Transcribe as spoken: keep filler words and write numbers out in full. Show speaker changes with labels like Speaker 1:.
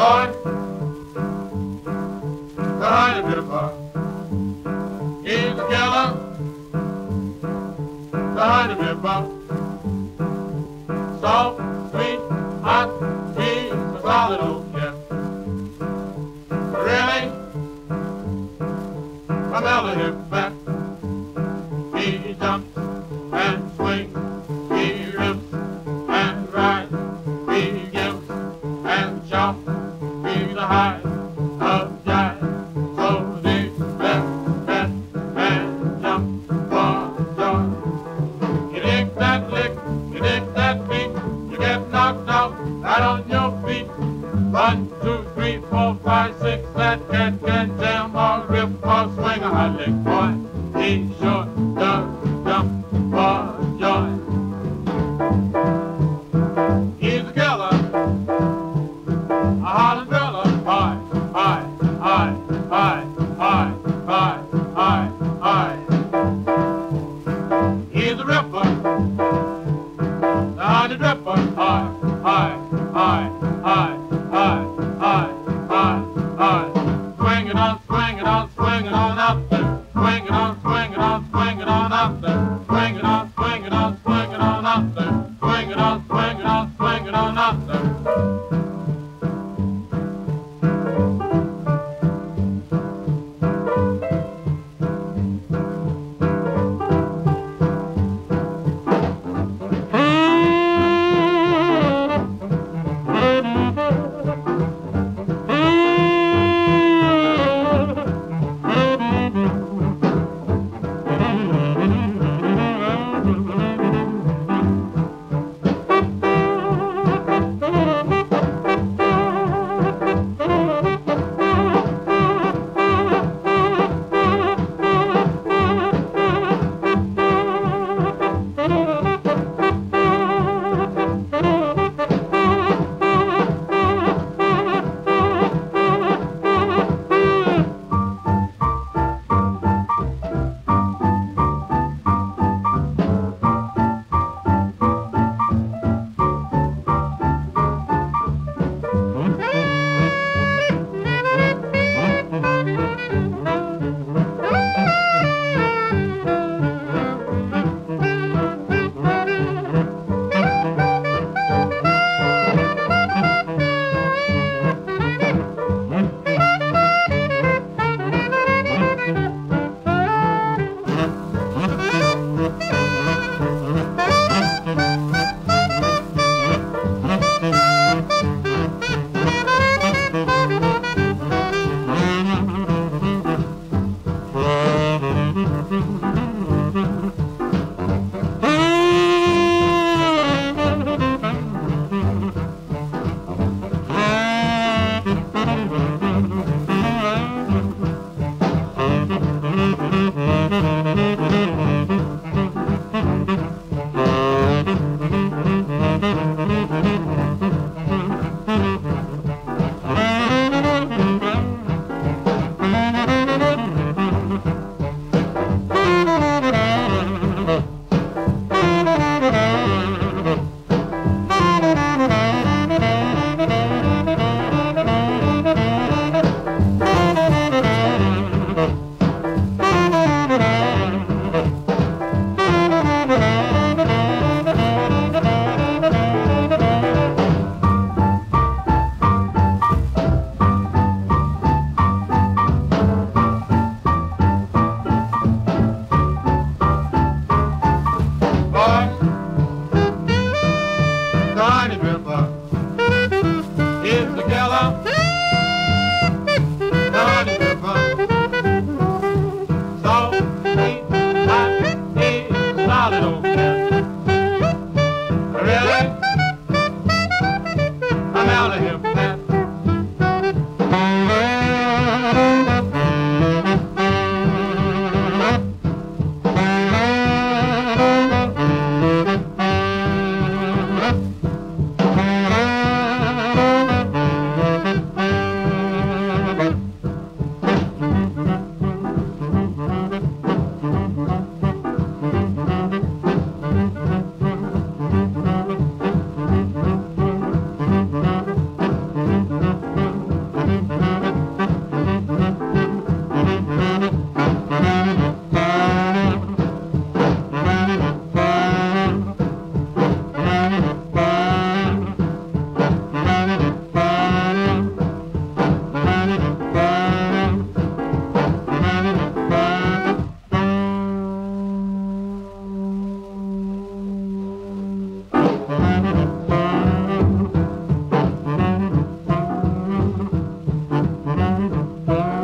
Speaker 1: boy, the Honeydripper. He's a killer, the Honeydripper. Soft, sweet, hot, he's a solid old chip. Really, a mellow hip back. He jumps and swings, he rips and rides, he gives and shouts, he's the high of jive. So they bet, bet, and jump for joy. You dig that lick, you dig that beat, you get knocked out right on your feet. One, two, three, four, five, six, that cat can jam or rip or swing a hot lick, boy. He sure does jump for joy. He's a killer, a Harlem driller. Hi, hi, hi, hi, hi, hi, hi, hi. He's a ripper, the Honeydripper. Hi, hi, hi, hi, hi, hi, hi, hi. Swing it on, swing it on, swing it on out there. Swing it on, swing it on, swing it on out there. Swing it on, swing it on, swing it on out there. Swing it on, swing it on, swing it on out there. Thank you.